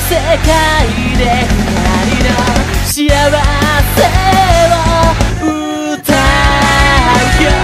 世界で二人の幸せを歌うよ。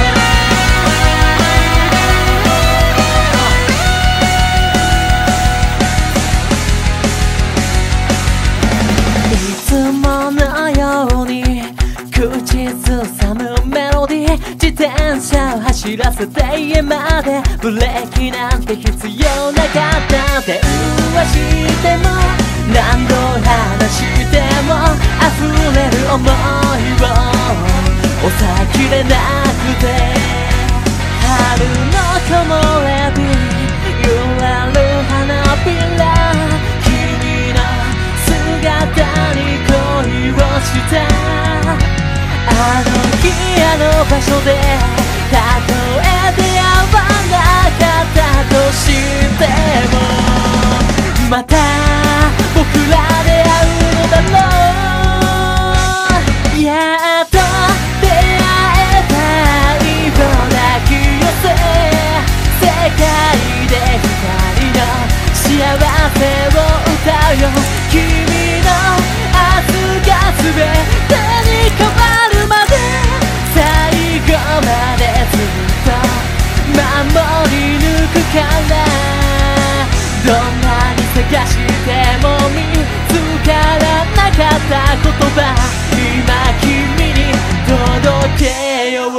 いつものように口ずさむメロディー、自転車を走らせて家までブレーキなんて必要なかった。電話しても何度話しても溢れる想いを抑えきれなくて、春の木漏れ日揺れる花びら、君の姿に恋をした。あの日あの場所でたとえ出会わなかったとしても、また僕ら出会うのだろう。やっと出会えた愛を抱き寄せ、世界で二人の幸せを歌うよ。君の明日が全てに変わるまで、最後までずっと守り抜くから。どんなに探しても見つからなかった言葉、今君に届けよう。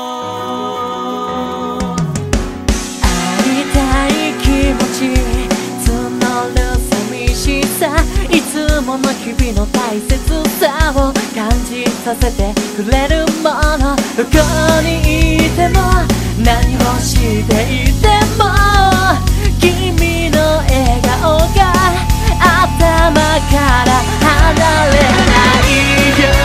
会いたい気持ち募る寂しさ、いつもの日々の大切さを感じさせてくれるもの、どこにいても何をしていても君の笑顔が頭から離れないよ。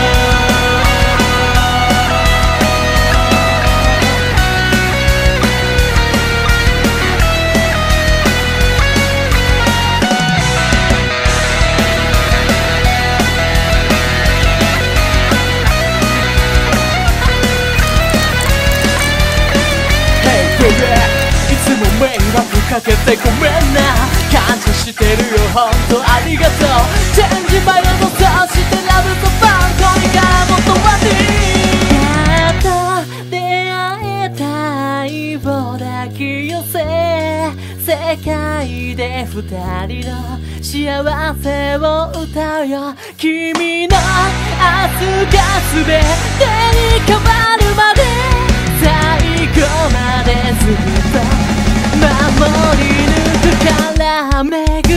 いつも迷惑かけてごめんな、感謝してるよほんとありがとう。チェンジマインドとしてラブとファン、これからもっとワディやっと出会えた愛を抱き寄せ、世界で二人の幸せを歌うよ。君の明日が全てに変わるまで、最後までずっと守り抜くから。